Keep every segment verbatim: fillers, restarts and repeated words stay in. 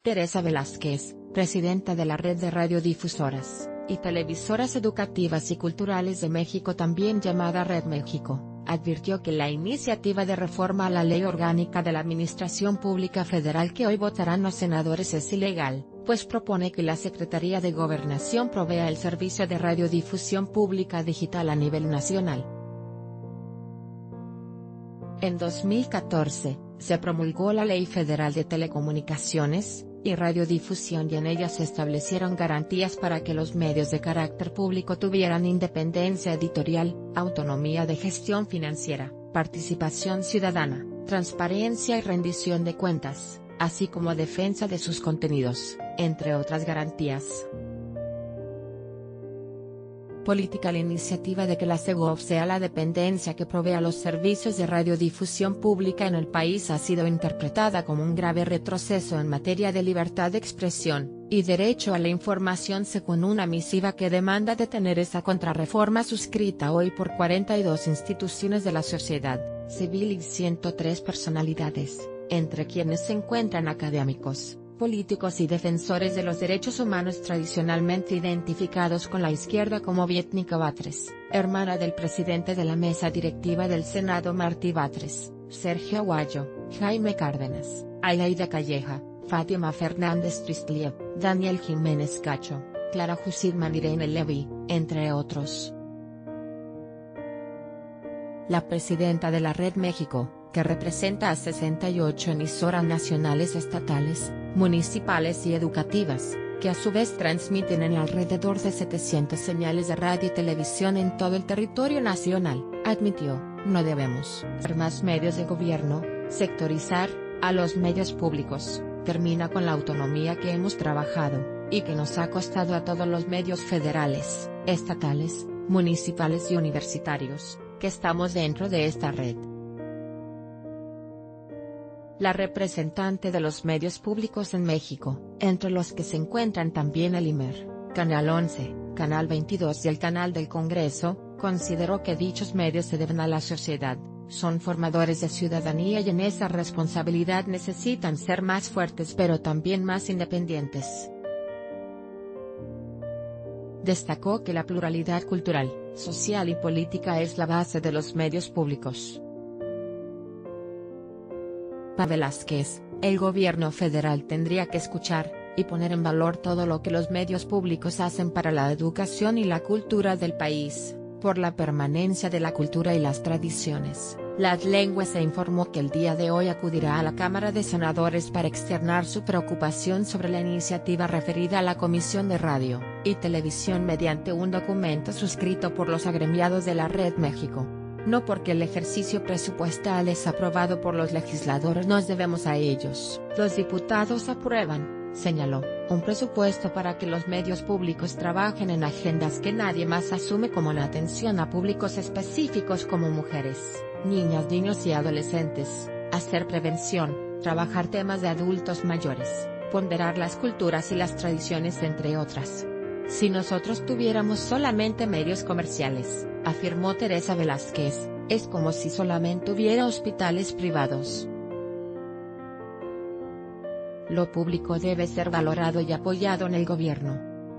Teresa Velázquez, presidenta de la Red de Radiodifusoras y Televisoras Educativas y Culturales de México, también llamada Red México, advirtió que la iniciativa de reforma a la Ley Orgánica de la Administración Pública Federal que hoy votarán los senadores es ilegal, pues propone que la Secretaría de Gobernación provea el servicio de radiodifusión pública digital a nivel nacional. En dos mil catorce, se promulgó la Ley Federal de Telecomunicaciones y Radiodifusión y en ella se establecieron garantías para que los medios de carácter público tuvieran independencia editorial, autonomía de gestión financiera, participación ciudadana, transparencia y rendición de cuentas, así como defensa de sus contenidos, entre otras garantías. Política. La iniciativa de que la SEGOV sea la dependencia que provea los servicios de radiodifusión pública en el país ha sido interpretada como un grave retroceso en materia de libertad de expresión y derecho a la información, según una misiva que demanda detener esa contrarreforma suscrita hoy por cuarenta y dos instituciones de la sociedad civil y ciento tres personalidades, entre quienes se encuentran académicos, políticos y defensores de los derechos humanos tradicionalmente identificados con la izquierda, como Vietnica Batres, hermana del presidente de la mesa directiva del Senado Martí Batres, Sergio Aguayo, Jaime Cárdenas, Aleida Calleja, Fátima Fernández Tristliev, Daniel Jiménez Cacho, Clara Hussitman, Irene Levy, entre otros. La presidenta de la Red México, que representa a sesenta y ocho emisoras nacionales, estatales, municipales y educativas, que a su vez transmiten en alrededor de setecientas señales de radio y televisión en todo el territorio nacional, admitió: no debemos ser más medios de gobierno, sectorizar a los medios públicos, termina con la autonomía que hemos trabajado, y que nos ha costado a todos los medios federales, estatales, municipales y universitarios, que estamos dentro de esta red. La representante de los medios públicos en México, entre los que se encuentran también el I M E R, Canal once, Canal veintidós y el Canal del Congreso, consideró que dichos medios se deben a la sociedad, son formadores de ciudadanía y en esa responsabilidad necesitan ser más fuertes pero también más independientes. Destacó que la pluralidad cultural, social y política es la base de los medios públicos. Para Velázquez, el gobierno federal tendría que escuchar y poner en valor todo lo que los medios públicos hacen para la educación y la cultura del país, por la permanencia de la cultura y las tradiciones, las lenguas, e informó que el día de hoy acudirá a la Cámara de Senadores para externar su preocupación sobre la iniciativa referida a la Comisión de Radio y Televisión mediante un documento suscrito por los agremiados de la Red México. No porque el ejercicio presupuestal es aprobado por los legisladores nos debemos a ellos. Los diputados aprueban, señaló, un presupuesto para que los medios públicos trabajen en agendas que nadie más asume, como la atención a públicos específicos como mujeres, niñas, niños y adolescentes, hacer prevención, trabajar temas de adultos mayores, ponderar las culturas y las tradiciones, entre otras. Si nosotros tuviéramos solamente medios comerciales, afirmó Teresa Velázquez, es como si solamente hubiera hospitales privados. Lo público debe ser valorado y apoyado en el gobierno.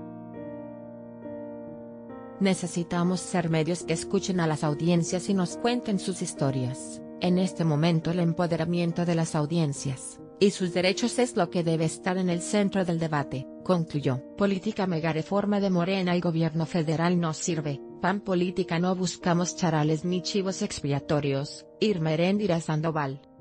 Necesitamos ser medios que escuchen a las audiencias y nos cuenten sus historias. En este momento el empoderamiento de las audiencias y sus derechos es lo que debe estar en el centro del debate, concluyó. Política. Megareforma de Morena. El gobierno federal no sirve, P A N política. No buscamos charales ni chivos expiatorios. Irma Heréndira Sandoval.